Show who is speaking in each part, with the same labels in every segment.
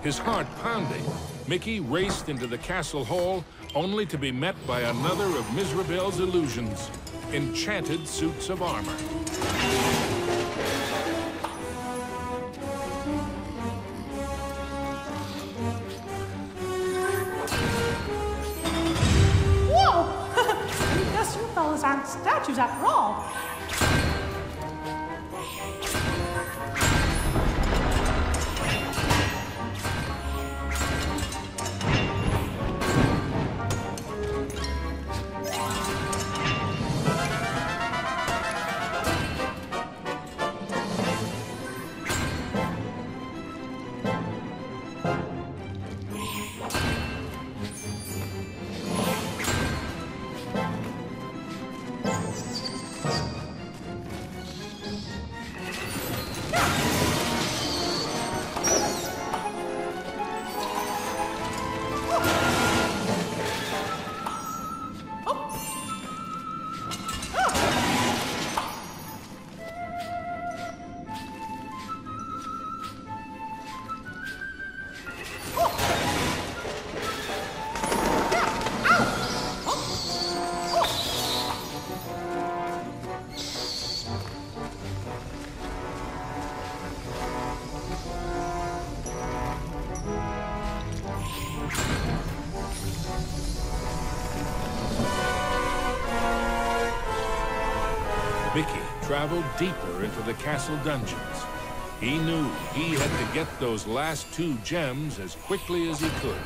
Speaker 1: His heart pounding, Mickey raced into the castle hall, only to be met by another of Mizrabel's illusions, enchanted suits of armor.
Speaker 2: Whoa! I guess you fellas aren't statues after all.
Speaker 1: Mickey traveled deeper into the castle dungeons. He knew he had to get those last 2 gems as quickly as he could.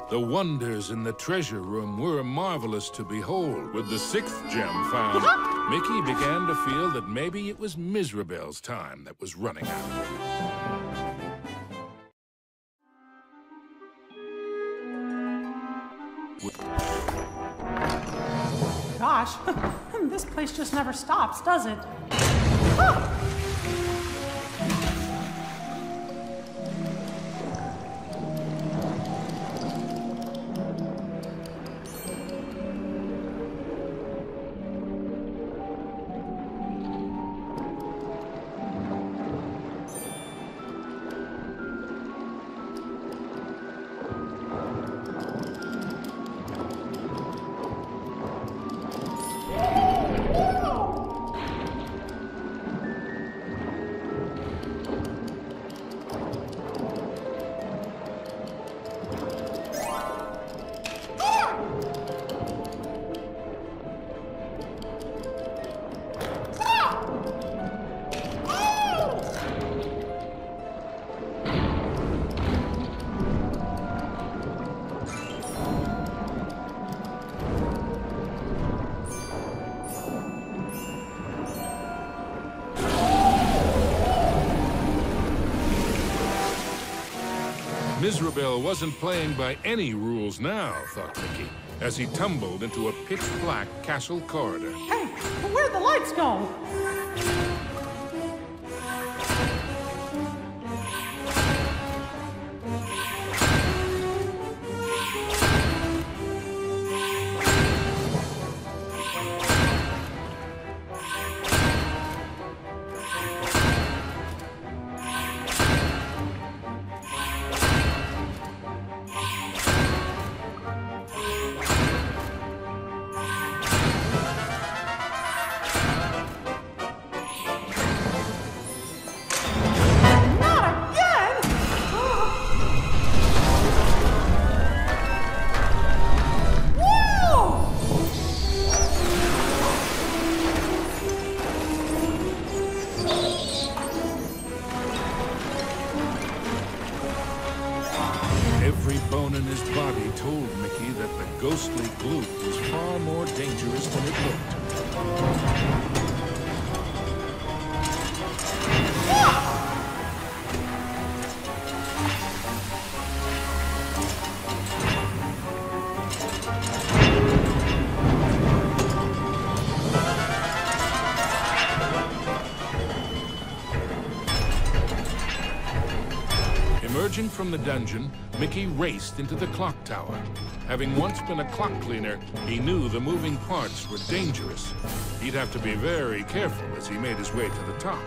Speaker 1: The wonders in the treasure room were marvelous to behold. With the 6th gem found, Mickey began to feel that maybe it was Mizrabel's time that was running out.
Speaker 2: Gosh, this place just never stops, does it?
Speaker 1: Mizrabel wasn't playing by any rules now, thought Mickey, as he tumbled into a pitch-black castle corridor.
Speaker 2: Hey, where'd the lights go?
Speaker 1: Every bone in his body told Mickey that the ghostly gloop was far more dangerous than it looked. Emerging from the dungeon, Mickey raced into the clock tower. Having once been a clock cleaner, he knew the moving parts were dangerous. He'd have to be very careful as he made his way to the top.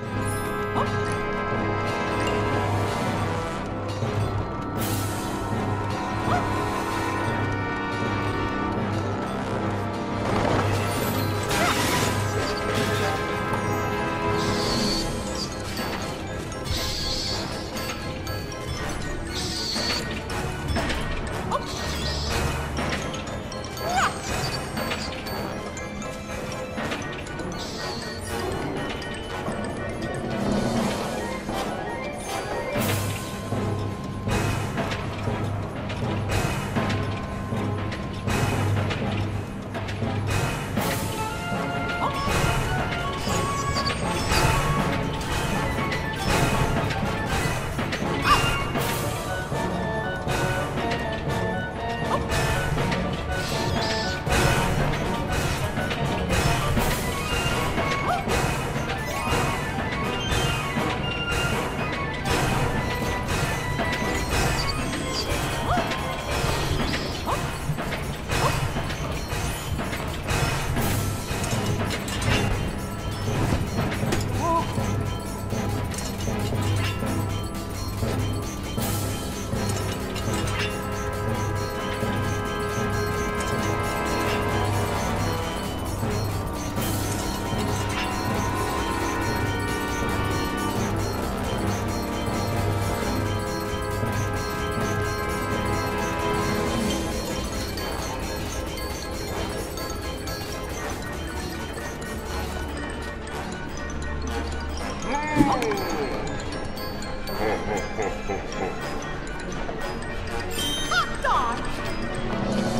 Speaker 2: Hot dog!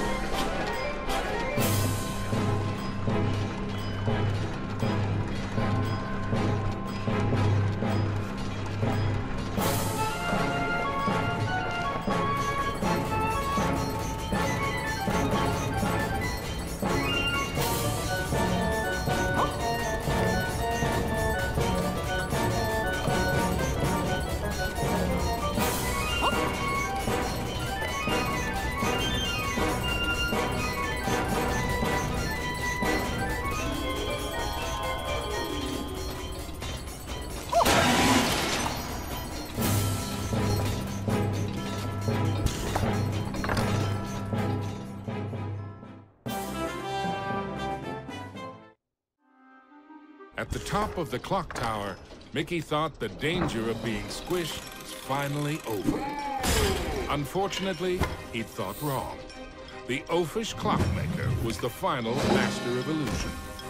Speaker 1: At the top of the clock tower, Mickey thought the danger of being squished was finally over. Unfortunately, he'd thought wrong. The oafish clockmaker was the final master of illusion.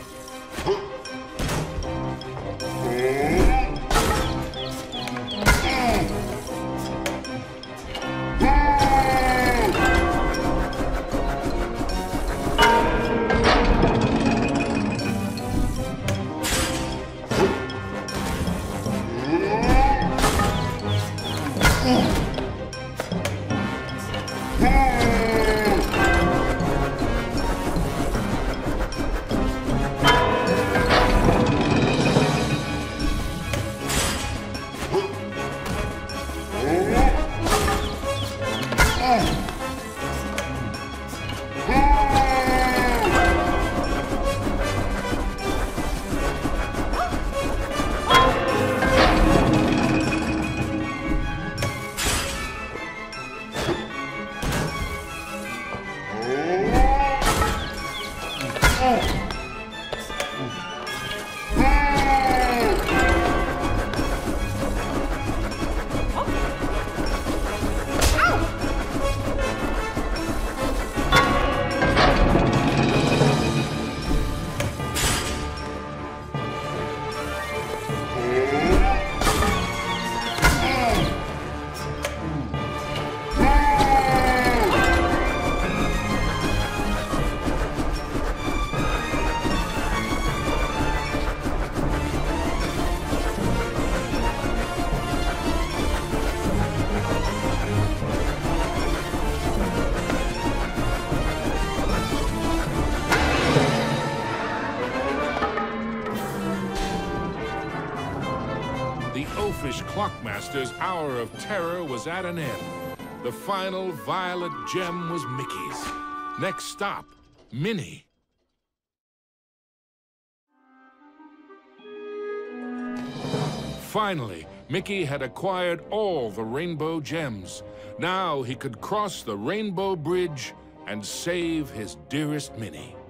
Speaker 1: The oafish clockmaster's hour of terror was at an end. The final violet gem was Mickey's. Next stop, Minnie. Finally, Mickey had acquired all the rainbow gems. Now he could cross the Rainbow Bridge and save his dearest Minnie.